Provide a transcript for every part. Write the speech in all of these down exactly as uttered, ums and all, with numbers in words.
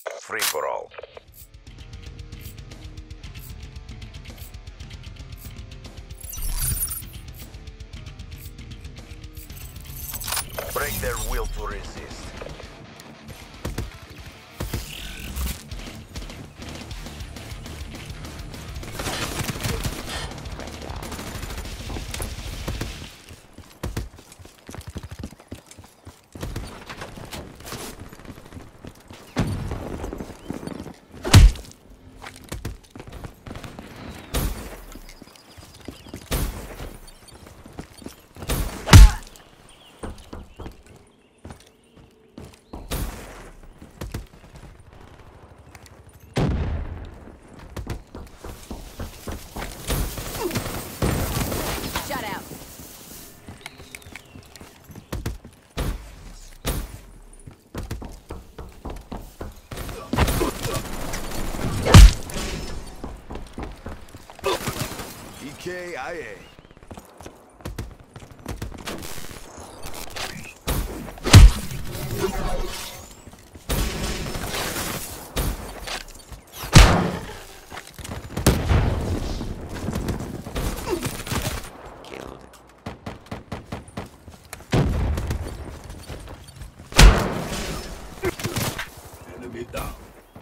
Free for all. Break their will to resist. K I A. Enemy down.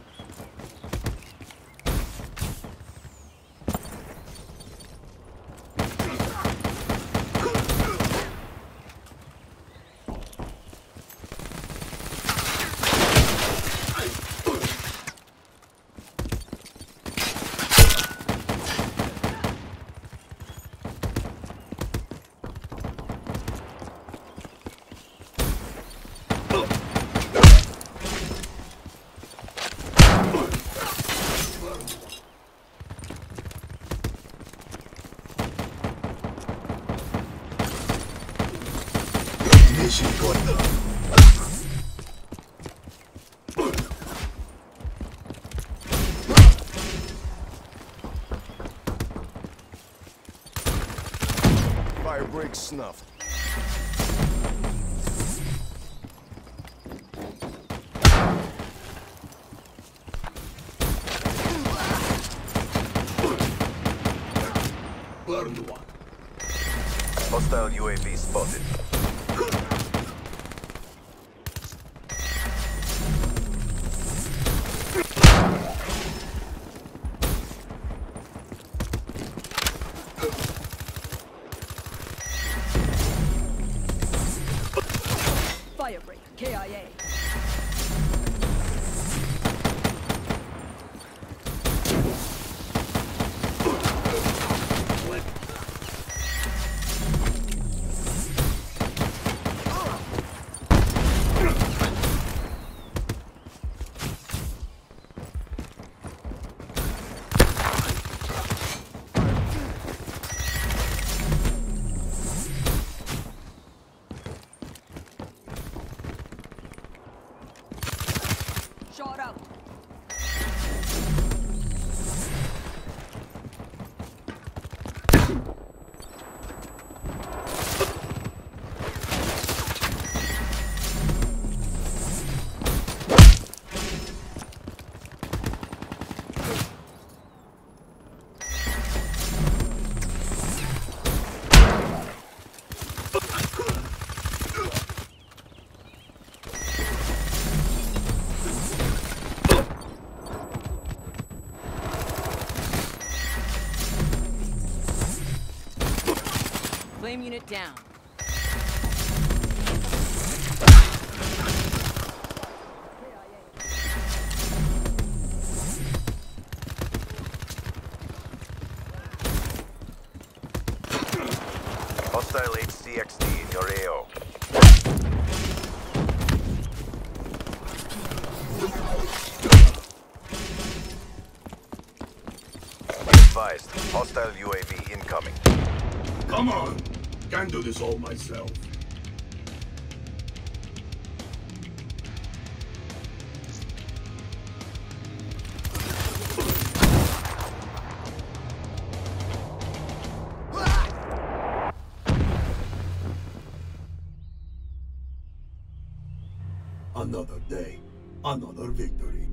Fire break snuffed. Burned one. Hostile U A V spotted. Firebreak, K I A. Shot out. Flame unit down. Hostile H C X D in your A O. Be advised, hostile U A V incoming. Come on. Can't do this all myself. Another day, another victory.